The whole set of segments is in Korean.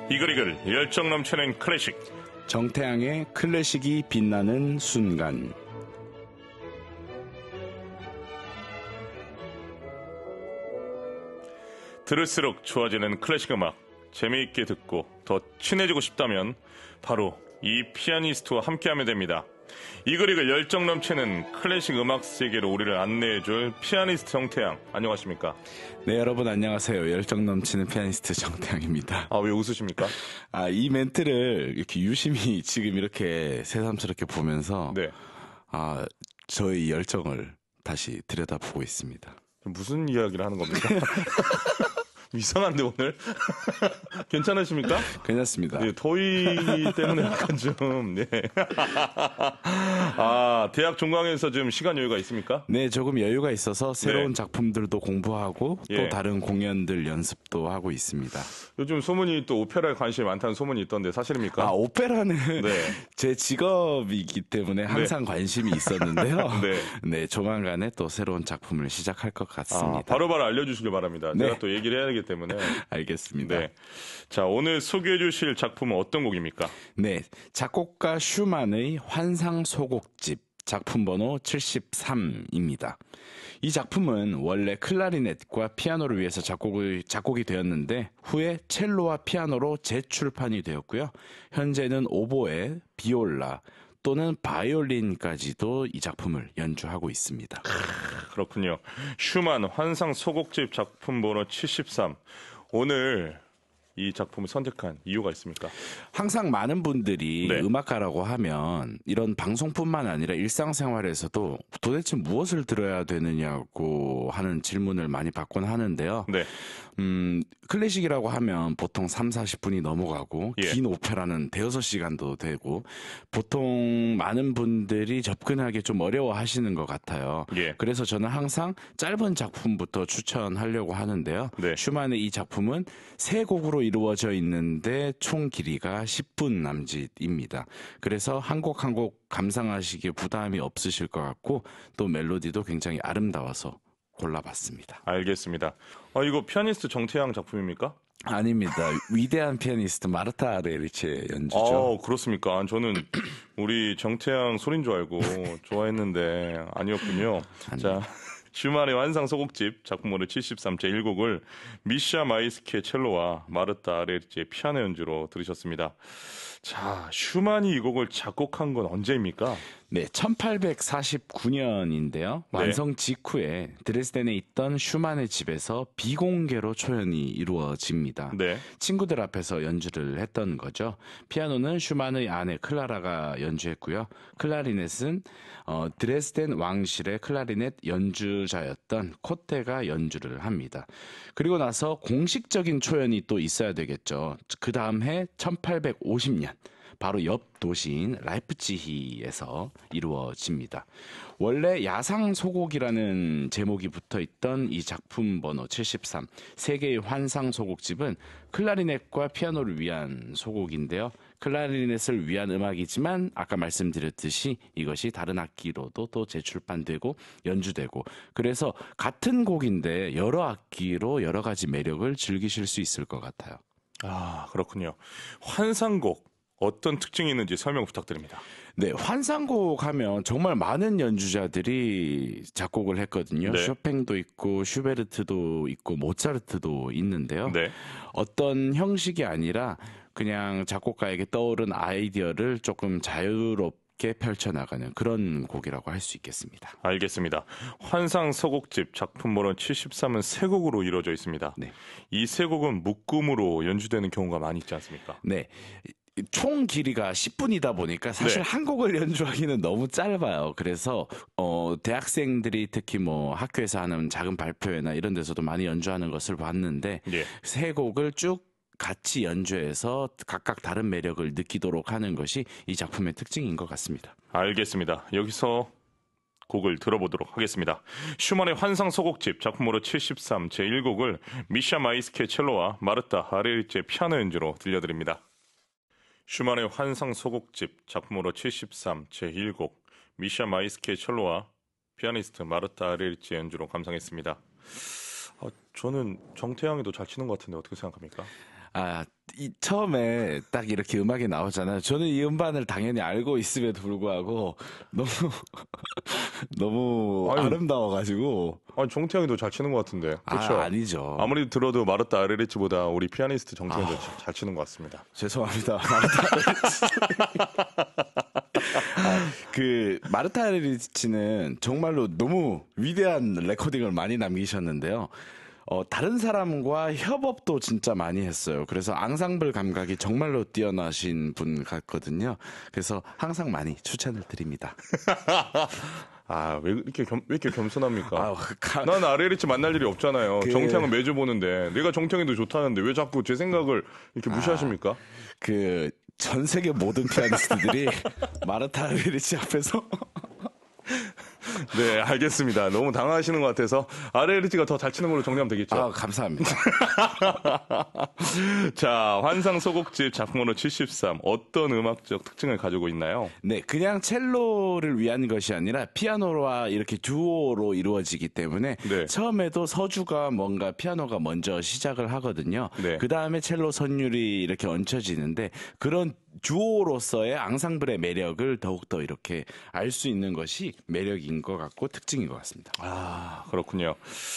이글이글 열정 넘치는 클래식, 정태양의 클래식이 빛나는 순간. 들을수록 좋아지는 클래식 음악, 재미있게 듣고 더 친해지고 싶다면 바로 이 피아니스트와 함께하면 됩니다. 이글이글 열정 넘치는 클래식 음악 세계로 우리를 안내해줄 피아니스트 정태양, 안녕하십니까? 네, 여러분 안녕하세요. 열정 넘치는 피아니스트 정태양입니다. 왜 웃으십니까? 이 멘트를 이렇게 유심히 지금 이렇게 새삼스럽게 보면서 네. 저의 열정을 다시 들여다보고 있습니다. 무슨 이야기를 하는 겁니까? 이상한데 오늘? 괜찮으십니까? 괜찮습니다. 네, 더위 때문에 약간 좀, 네. 대학 종강에서 좀 시간 여유가 있습니까? 네, 조금 여유가 있어서 새로운 작품들도 공부하고 또 다른 공연들 연습도 하고 있습니다. 요즘 소문이 또 오페라에 관심이 많다는 소문이 있던데 사실입니까? 오페라는 제 직업이기 때문에 항상 관심이 있었는데요. 네, 조만간에 또 새로운 작품을 시작할 것 같습니다. 바로바로 알려주시길 바랍니다. 제가 또 얘기를 해야 되기 때문에. 알겠습니다. 네. 자, 오늘 소개해 주실 작품은 어떤 곡입니까? 네, 작곡가 슈만의 환상소곡집 작품 번호 73입니다. 이 작품은 원래 클라리넷과 피아노를 위해서 작곡이 되었는데 후에 첼로와 피아노로 재출판이 되었고요. 현재는 오보에, 비올라 또는 바이올린까지도 이 작품을 연주하고 있습니다. 그렇군요. 슈만 환상소곡집 작품 번호 73. 오늘 이 작품을 선택한 이유가 있습니까? 항상 많은 분들이 음악가라고 하면 이런 방송뿐만 아니라 일상생활에서도 도대체 무엇을 들어야 되느냐고 하는 질문을 많이 받곤 하는데요. 클래식이라고 하면 보통 3, 40분이 넘어가고 긴 오페라는 대여섯 시간도 되고 보통 많은 분들이 접근하기 좀 어려워하시는 것 같아요. 그래서 저는 항상 짧은 작품부터 추천하려고 하는데요. 슈만의 이 작품은 세 곡으로 이루어져 있는데 총 길이가 10분 남짓입니다. 그래서 한 곡 한 곡 감상하시기에 부담이 없으실 것 같고 또 멜로디도 굉장히 아름다워서 골라봤습니다. 알겠습니다. 이거 피아니스트 정태양 작품입니까? 아닙니다. 위대한 피아니스트 마르타 아레리치의 연주죠. 그렇습니까? 저는 우리 정태양 소린 줄 알고 좋아했는데 아니었군요. 자, 슈만의 환상소곡집 작품번호 73 제1곡을 미샤 마이스키의 첼로와 마르타 아레리치의 피아노 연주로 들으셨습니다. 자, 슈만이 이 곡을 작곡한 건 언제입니까? 네, 1849년인데요. 완성 직후에 드레스덴에 있던 슈만의 집에서 비공개로 초연이 이루어집니다. 친구들 앞에서 연주를 했던 거죠. 피아노는 슈만의 아내 클라라가 연주했고요. 클라리넷은 드레스덴 왕실의 클라리넷 연주자였던 코테가 연주를 합니다. 그리고 나서 공식적인 초연이 또 있어야 되겠죠. 그 다음 해 1850년. 바로 옆 도시인 라이프치히에서 이루어집니다. 원래 야상소곡이라는 제목이 붙어있던 이 작품 번호 73, 세계의 환상소곡집은 클라리넷과 피아노를 위한 소곡인데요. 클라리넷을 위한 음악이지만 아까 말씀드렸듯이 이것이 다른 악기로도 또 재출판되고 연주되고 그래서 같은 곡인데 여러 악기로 여러 가지 매력을 즐기실 수 있을 것 같아요. 그렇군요. 환상곡. 어떤 특징이 있는지 설명 부탁드립니다. 네, 환상곡 하면 정말 많은 연주자들이 작곡을 했거든요. 쇼팽도 있고 슈베르트도 있고 모차르트도 있는데요. 어떤 형식이 아니라 그냥 작곡가에게 떠오른 아이디어를 조금 자유롭게 펼쳐나가는 그런 곡이라고 할 수 있겠습니다. 알겠습니다. 환상소곡집 작품 번호 73은 세 곡으로 이루어져 있습니다. 이 세 곡은 묶음으로 연주되는 경우가 많이 있지 않습니까? 네. 총 길이가 10분이다 보니까 사실 한 곡을 연주하기는 너무 짧아요. 그래서 대학생들이 특히 뭐 학교에서 하는 작은 발표회나 이런 데서도 많이 연주하는 것을 봤는데 세 곡을 쭉 같이 연주해서 각각 다른 매력을 느끼도록 하는 것이 이 작품의 특징인 것 같습니다. 알겠습니다. 여기서 곡을 들어보도록 하겠습니다. 슈만의 환상소곡집 작품으로 73 제1곡을 미샤 마이스키의 첼로와 마르타 아레리치의 피아노 연주로 들려드립니다. 슈만의 환상소곡집 작품으로 73 제1곡 미샤 마이스키의 첼로와 피아니스트 마르타 아레리치의 연주로 감상했습니다. 저는 정태양이 더 잘 치는 것 같은데 어떻게 생각합니까? 처음에 딱 이렇게 음악이 나오잖아요. 저는 이 음반을 당연히 알고 있음에도 불구하고 너무 아니, 아름다워가지고. 아니, 정태영이 더 잘 치는 것 같은데. 그렇죠? 아니죠. 아무리 들어도 마르타 아레리치보다 우리 피아니스트 정태영이 더 잘 치는 것 같습니다. 죄송합니다. 마르타 아레리치는 정말로 너무 위대한 레코딩을 많이 남기셨는데요. 다른 사람과 협업도 진짜 많이 했어요. 그래서 앙상블 감각이 정말로 뛰어나신 분 같거든요. 그래서 항상 많이 추천을 드립니다. 왜 이렇게 겸손합니까? 난 아레리치 만날 일이 없잖아요. 정태영은 매주 보는데 내가 정태영이도 좋다는데 왜 자꾸 제 생각을 이렇게 무시하십니까? 전 세계 모든 피아니스트들이 마르타 아레리치 앞에서 네, 알겠습니다. 너무 당황하시는 것 같아서 아레리치가 더 잘 치는 걸로 정리하면 되겠죠? 감사합니다. 자, 환상 소곡집 작품번호 73. 어떤 음악적 특징을 가지고 있나요? 네, 그냥 첼로를 위한 것이 아니라 피아노와 이렇게 듀오로 이루어지기 때문에 네. 처음에도 서주가 뭔가 피아노가 먼저 시작을 하거든요. 네. 그 다음에 첼로 선율이 이렇게 얹혀지는데 그런 듀오로서의 앙상블의 매력을 더욱더 이렇게 알 수 있는 것이 매력인 것 같고 특징인 것 같습니다. 그렇군요.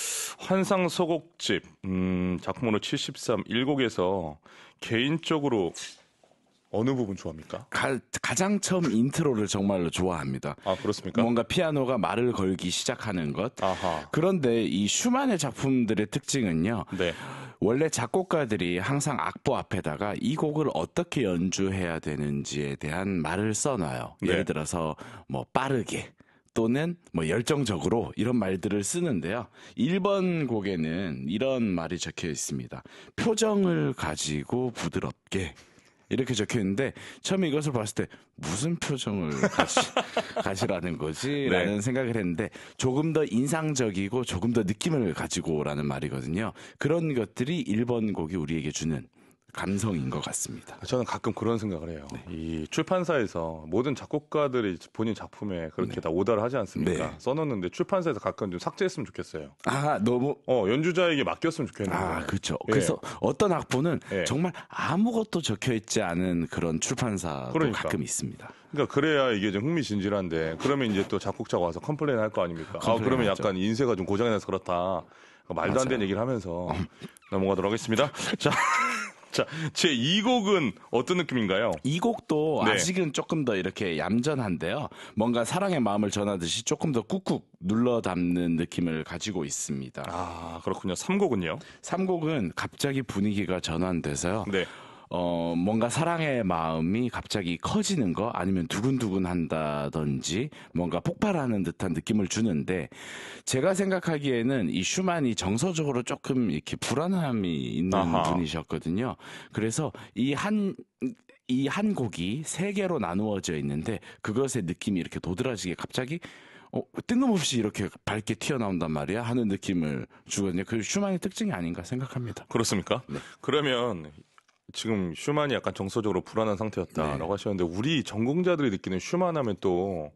환상 소곡집 작품번호 73 1곡에서 개인적으로 어느 부분 좋아합니까? 가장 처음 인트로를 정말로 좋아합니다. 그렇습니까? 뭔가 피아노가 말을 걸기 시작하는 것. 아하. 그런데 이 슈만의 작품들의 특징은요. 네. 원래 작곡가들이 항상 악보 앞에다가 이 곡을 어떻게 연주해야 되는지에 대한 말을 써놔요. 네. 예를 들어서 뭐 빠르게 또는 뭐 열정적으로 이런 말들을 쓰는데요. 1번 곡에는 이런 말이 적혀 있습니다. 표정을 가지고 부드럽게. 이렇게 적혀 있는데 처음에 이것을 봤을 때 무슨 표정을 가시라는 거지? 라는 네. 생각을 했는데 조금 더 인상적이고 조금 더 느낌을 가지고 오라는 말이거든요. 그런 것들이 1번 곡이 우리에게 주는 감성인 것 같습니다. 저는 가끔 그런 생각을 해요. 네. 이 출판사에서 모든 작곡가들이 본인 작품에 그렇게 네. 다 오더를 하지 않습니까? 네. 써놓는데 출판사에서 가끔 좀 삭제했으면 좋겠어요. 너무 연주자에게 맡겼으면 좋겠는데. 그렇죠. 예. 그래서 어떤 악보는 예. 정말 아무것도 적혀 있지 않은 그런 출판사도 그러니까. 가끔 있습니다. 그러니까 그래야 이게 좀 흥미진진한데 그러면 이제 또 작곡자가 와서 컴플레인 할 거 아닙니까? 그러면 약간 인쇄가 좀 고장이 나서 그렇다. 말도 안 되는 얘기를 하면서 넘어가도록 하겠습니다. 자, 제 2곡은 어떤 느낌인가요? 이 곡도 네. 아직은 조금 더 이렇게 얌전한데요. 뭔가 사랑의 마음을 전하듯이 조금 더 꾹꾹 눌러 담는 느낌을 가지고 있습니다. 그렇군요. 3곡은요? 3곡은 갑자기 분위기가 전환돼서요. 네. 뭔가 사랑의 마음이 갑자기 커지는 거 아니면 두근두근 한다든지 뭔가 폭발하는 듯한 느낌을 주는데 제가 생각하기에는 이 슈만이 정서적으로 조금 이렇게 불안함이 있는 분이셨거든요. 그래서 이 한 곡이 3개로 나누어져 있는데 그것의 느낌이 이렇게 도드라지게 갑자기 뜬금없이 이렇게 밝게 튀어나온단 말이야 하는 느낌을 주거든요. 그 슈만의 특징이 아닌가 생각합니다. 그렇습니까? 네. 그러면 지금 슈만이 약간 정서적으로 불안한 상태였다라고 하셨는데 우리 전공자들이 느끼는 슈만 하면 또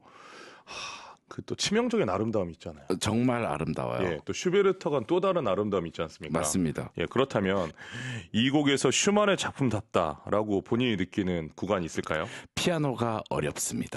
또 치명적인 아름다움이 있잖아요. 정말 아름다워요. 예, 또 슈베르트가 또 다른 아름다움이 있지 않습니까? 맞습니다. 예, 그렇다면 이 곡에서 슈만의 작품답다라고 본인이 느끼는 구간이 있을까요? 피아노가 어렵습니다.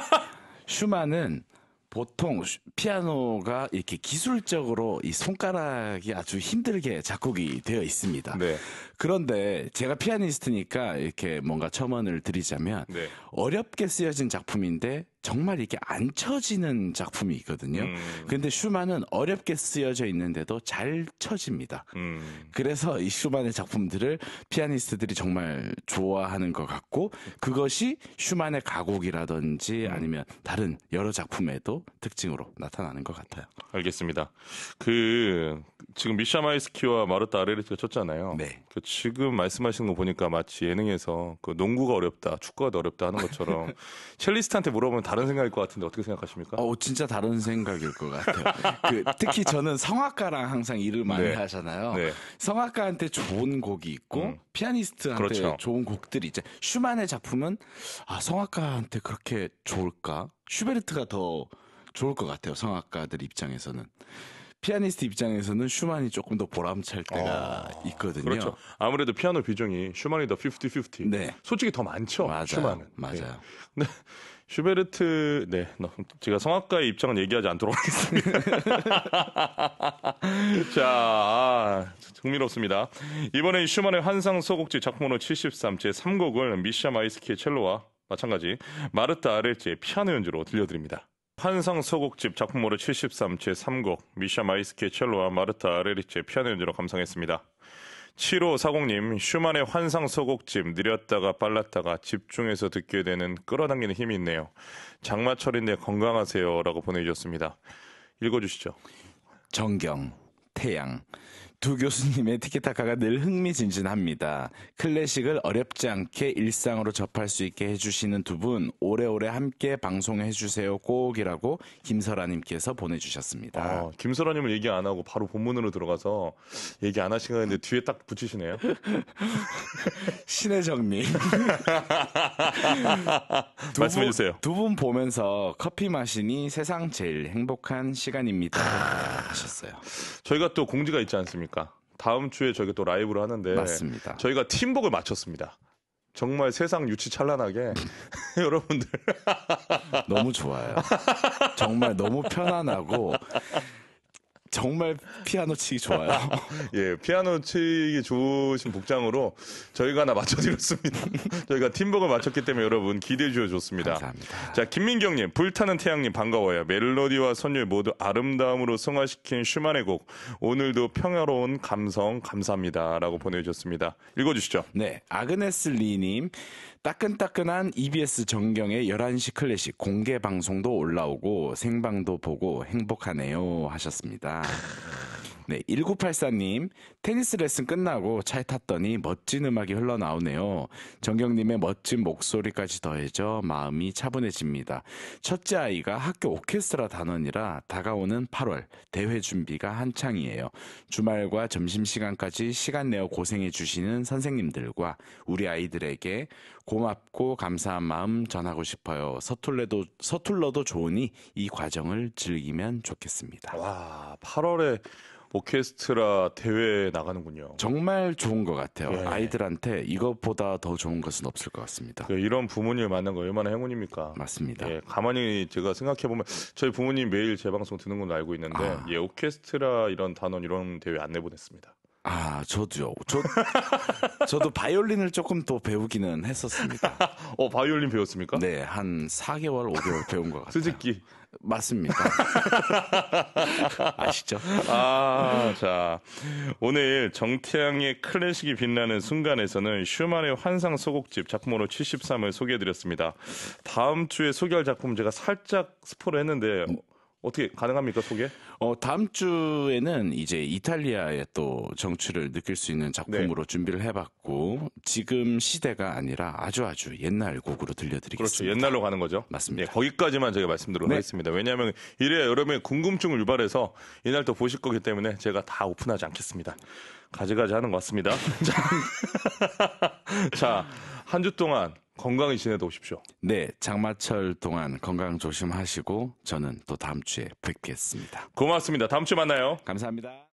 슈만은 보통 피아노가 이렇게 기술적으로 이 손가락이 아주 힘들게 작곡이 되어 있습니다. 네. 그런데 제가 피아니스트니까 이렇게 뭔가 첨언을 드리자면 네. 어렵게 쓰여진 작품인데 정말 이렇게 안 쳐지는 작품이 있거든요. 그런데 슈만은 어렵게 쓰여져 있는데도 잘 쳐집니다. 그래서 이 슈만의 작품들을 피아니스트들이 정말 좋아하는 것 같고 그것이 슈만의 가곡이라든지 아니면 다른 여러 작품에도 특징으로 나타나는 것 같아요. 알겠습니다. 지금 미샤 마이스키와 마르타 아레리치가 쳤잖아요. 네. 지금 말씀하시는 거 보니까 마치 예능에서 농구가 어렵다, 축구가 더 어렵다 하는 것처럼 첼리스트한테 물어보면 다른 생각일 것 같은데 어떻게 생각하십니까? 진짜 다른 생각일 것 같아요. 특히 저는 성악가랑 항상 일을 많이 하잖아요. 네. 성악가한테 좋은 곡이 있고 피아니스트한테 그렇죠. 좋은 곡들이 이제 슈만의 작품은 성악가한테 그렇게 좋을까? 슈베르트가 더 좋을 것 같아요. 성악가들 입장에서는. 피아니스트 입장에서는 슈만이 조금 더 보람찰 때가 있거든요. 그렇죠. 아무래도 피아노 비중이 슈만이 더 50-50. 네. 솔직히 더 많죠. 맞아요. 슈만은. 맞아요. 네. 슈베르트, 네. 제가 성악가의 입장은 얘기하지 않도록 하겠습니다. 자, 흥미롭습니다. 이번엔 슈만의 환상 소곡집 작품번호 73 제3곡을 미샤 마이스키의 첼로와 마찬가지 마르타 아렐제의 피아노 연주로 들려드립니다. 환상 소곡집 작품번호 73 제3곡 미샤 마이스키의 첼로와 마르타 아렐리체의 피아노 연주로 감상했습니다. 7540님, 슈만의 환상 소곡집 느렸다가 빨랐다가 집중해서 듣게 되는 끌어당기는 힘이 있네요. 장마철인데 건강하세요 라고 보내주셨습니다. 읽어주시죠. 정경, 태양. 두 교수님의 티키타카가 늘 흥미진진합니다. 클래식을 어렵지 않게 일상으로 접할 수 있게 해주시는 두 분 오래오래 함께 방송해주세요 꼭이라고 김설아님께서 보내주셨습니다. 김설아님을 얘기 안 하고 바로 본문으로 들어가서 얘기 안 하시가 했는데 뒤에 딱 붙이시네요. 신혜정님. 말씀해주세요. 두 분 보면서 커피 마시니 세상 제일 행복한 시간입니다 하셨어요. 저희가 또 공지가 있지 않습니까? 다음 주에 저희가 또 라이브를 하는데 맞습니다. 저희가 팀복을 맞췄습니다. 정말 세상 유치찬란하게 여러분들 너무 좋아요. 정말 너무 편안하고 정말 피아노 치기 좋아요. 예, 피아노 치기 좋으신 복장으로 저희가 하나 맞춰드렸습니다. 저희가 팀복을 맞췄기 때문에 여러분 기대해 주셔서 좋습니다. 감사합니다. 자, 김민경님, 불타는 태양님 반가워요. 멜로디와 선율 모두 아름다움으로 승화시킨 슈만의 곡. 오늘도 평화로운 감성 감사합니다. 라고 보내주셨습니다. 읽어주시죠. 네, 아그네스 리님. 따끈따끈한 EBS 정경의 11시 클래식 공개 방송도 올라오고 생방도 보고 행복하네요 하셨습니다. 네, 1984님 테니스 레슨 끝나고 차에 탔더니 멋진 음악이 흘러나오네요. 정경님의 멋진 목소리까지 더해져 마음이 차분해집니다. 첫째 아이가 학교 오케스트라 단원이라 다가오는 8월 대회 준비가 한창이에요. 주말과 점심시간까지 시간 내어 고생해 주시는 선생님들과 우리 아이들에게 고맙고 감사한 마음 전하고 싶어요. 서툴러도 좋으니 이 과정을 즐기면 좋겠습니다. 와, 8월에 오케스트라 대회에 나가는군요. 정말 좋은 것 같아요. 예. 아이들한테 이것보다 더 좋은 것은 없을 것 같습니다. 이런 부모님을 만난 거 얼마나 행운입니까? 맞습니다. 예, 가만히 제가 생각해보면 저희 부모님 매일 제 방송 듣는 건 알고 있는데 예, 오케스트라 이런 단원 이런 대회 안 내보냈습니다. 저도요. 저도 바이올린을 조금 더 배우기는 했었습니다. 바이올린 배웠습니까? 네, 한 4개월, 5개월 배운 것 같아요. 스즈키. 맞습니다. 아시죠? 자, 오늘 정태양의 클래식이 빛나는 순간에서는 슈만의 환상 소곡집 작품으로 73을 소개해드렸습니다. 다음 주에 소개할 작품 제가 살짝 스포를 했는데 어떻게 가능합니까, 소개? 다음 주에는 이제 이탈리아의 또 정취를 느낄 수 있는 작품으로 준비를 해봤고, 지금 시대가 아니라 아주 옛날 곡으로 들려드리겠습니다. 그렇죠. 옛날로 가는 거죠. 맞습니다. 네, 거기까지만 제가 말씀드리도록 하겠습니다. 왜냐하면 이래야 여러분의 궁금증을 유발해서 이날 또 보실 거기 때문에 제가 다 오픈하지 않겠습니다. 가지가지 하는 것 같습니다. 자, 한 주 동안 건강히 지내다 오십시오. 네, 장마철 동안 건강 조심하시고 저는 또 다음 주에 뵙겠습니다. 고맙습니다. 다음 주에 만나요. 감사합니다.